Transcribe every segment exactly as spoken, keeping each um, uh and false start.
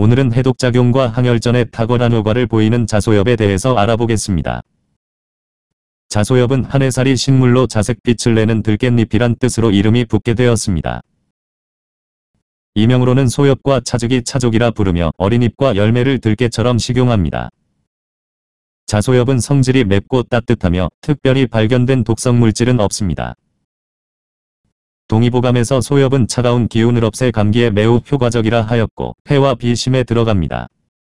오늘은 해독작용과 항혈전에 탁월한 효과를 보이는 자소엽에 대해서 알아보겠습니다. 자소엽은 한해살이 식물로 자색빛을 내는 들깻잎이란 뜻으로 이름이 붙게 되었습니다. 이명으로는 소엽과 차죽이 차족이라 부르며 어린잎과 열매를 들깨처럼 식용합니다. 자소엽은 성질이 맵고 따뜻하며 특별히 발견된 독성 물질은 없습니다. 동의보감에서 소엽은 차가운 기운을 없애 감기에 매우 효과적이라 하였고 폐와 비심에 들어갑니다.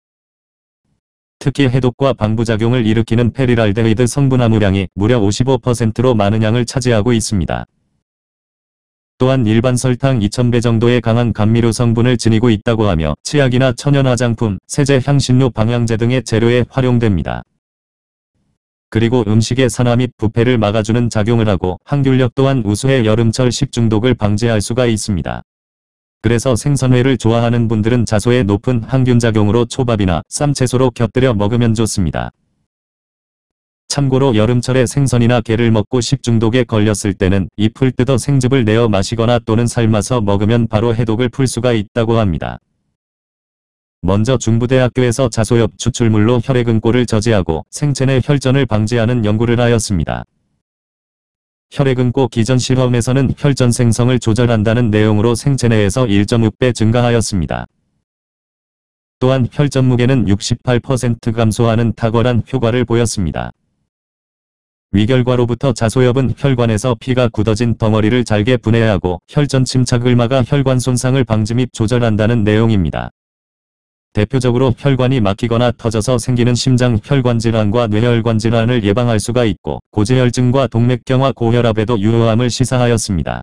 특히 해독과 방부작용을 일으키는 페리랄데히드 성분 함유량이 무려 오십오 퍼센트로 많은 양을 차지하고 있습니다. 또한 일반 설탕 이천 배 정도의 강한 감미료 성분을 지니고 있다고 하며 치약이나 천연 화장품, 세제, 향신료, 방향제 등의 재료에 활용됩니다. 그리고 음식의 산화 및 부패를 막아주는 작용을 하고 항균력 또한 우수해 여름철 식중독을 방지할 수가 있습니다. 그래서 생선회를 좋아하는 분들은 자소의 높은 항균작용으로 초밥이나 쌈 채소로 곁들여 먹으면 좋습니다. 참고로 여름철에 생선이나 게를 먹고 식중독에 걸렸을 때는 잎을 뜯어 생즙을 내어 마시거나 또는 삶아서 먹으면 바로 해독을 풀 수가 있다고 합니다. 먼저 중부대학교에서 자소엽 추출물로 혈액응고를 저지하고 생체내 혈전을 방지하는 연구를 하였습니다. 혈액응고 기전 실험에서는 혈전 생성을 조절한다는 내용으로 생체 내에서 일 점 육 배 증가하였습니다. 또한 혈전 무게는 육십팔 퍼센트 감소하는 탁월한 효과를 보였습니다. 위결과로부터 자소엽은 혈관에서 피가 굳어진 덩어리를 잘게 분해하고 혈전 침착을 막아 혈관 손상을 방지 및 조절한다는 내용입니다. 대표적으로 혈관이 막히거나 터져서 생기는 심장 혈관 질환과 뇌혈관 질환을 예방할 수가 있고 고지혈증과 동맥경화 고혈압에도 유효함을 시사하였습니다.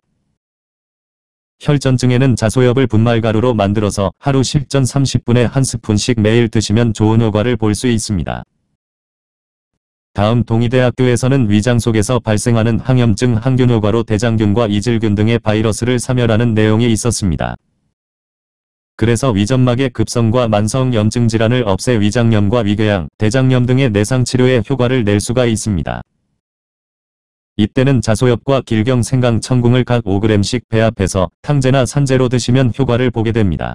혈전증에는 자소엽을 분말가루로 만들어서 하루 식전 삼십 분에 한 스푼씩 매일 드시면 좋은 효과를 볼 수 있습니다. 다음 동의대학교에서는 위장 속에서 발생하는 항염증 항균 효과로 대장균과 이질균 등의 바이러스를 사멸하는 내용이 있었습니다. 그래서 위점막의 급성과 만성 염증 질환을 없애 위장염과 위궤양, 대장염 등의 내상 치료에 효과를 낼 수가 있습니다. 이때는 자소엽과 길경 생강 청궁을 각 오 그램씩 배합해서 탕제나 산제로 드시면 효과를 보게 됩니다.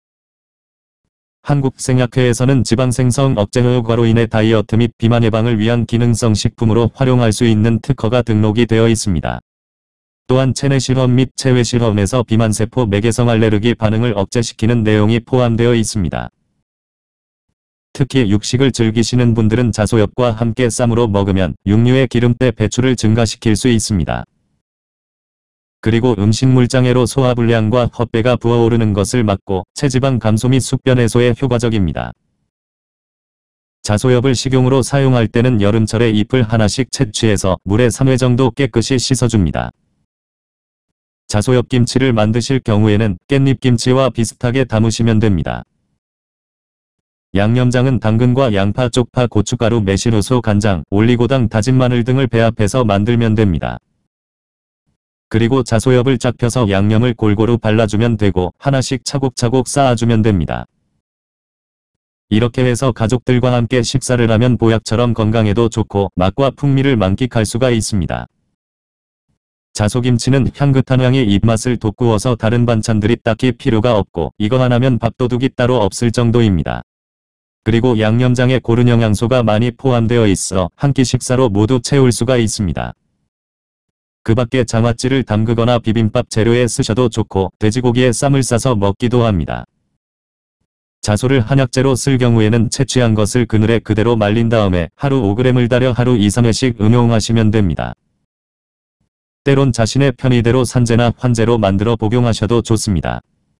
한국생약회에서는 지방생성 억제 효과로 인해 다이어트 및 비만 예방을 위한 기능성 식품으로 활용할 수 있는 특허가 등록이 되어 있습니다. 또한 체내 실험 및 체외 실험에서 비만세포 매개성 알레르기 반응을 억제시키는 내용이 포함되어 있습니다. 특히 육식을 즐기시는 분들은 자소엽과 함께 쌈으로 먹으면 육류의 기름때 배출을 증가시킬 수 있습니다. 그리고 음식물장애로 소화불량과 헛배가 부어오르는 것을 막고 체지방 감소 및 숙변 해소에 효과적입니다. 자소엽을 식용으로 사용할 때는 여름철에 잎을 하나씩 채취해서 물에 삼 회 정도 깨끗이 씻어줍니다. 자소엽 김치를 만드실 경우에는 깻잎김치와 비슷하게 담으시면 됩니다. 양념장은 당근과 양파, 쪽파, 고춧가루, 매실효소, 간장, 올리고당, 다진 마늘 등을 배합해서 만들면 됩니다. 그리고 자소엽을 쫙 펴서 양념을 골고루 발라주면 되고 하나씩 차곡차곡 쌓아주면 됩니다. 이렇게 해서 가족들과 함께 식사를 하면 보약처럼 건강에도 좋고 맛과 풍미를 만끽할 수가 있습니다. 자소김치는 향긋한 향이 입맛을 돋구어서 다른 반찬들이 딱히 필요가 없고 이거 하나면 밥도둑이 따로 없을 정도입니다. 그리고 양념장에 고른 영양소가 많이 포함되어 있어 한 끼 식사로 모두 채울 수가 있습니다. 그 밖에 장아찌를 담그거나 비빔밥 재료에 쓰셔도 좋고 돼지고기에 쌈을 싸서 먹기도 합니다. 자소를 한약재로 쓸 경우에는 채취한 것을 그늘에 그대로 말린 다음에 하루 오 그램을 달여 하루 이, 삼 회씩 응용하시면 됩니다. 때론 자신의 편의대로 산재나 환재로 만들어 복용하셔도 좋습니다.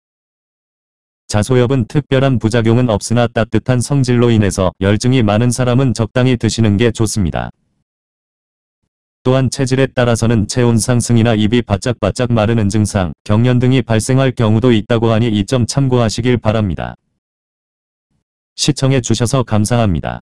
자소엽은 특별한 부작용은 없으나 따뜻한 성질로 인해서 열증이 많은 사람은 적당히 드시는 게 좋습니다. 또한 체질에 따라서는 체온 상승이나 입이 바짝바짝 마르는 증상, 경련 등이 발생할 경우도 있다고 하니 이 점 참고하시길 바랍니다. 시청해 주셔서 감사합니다.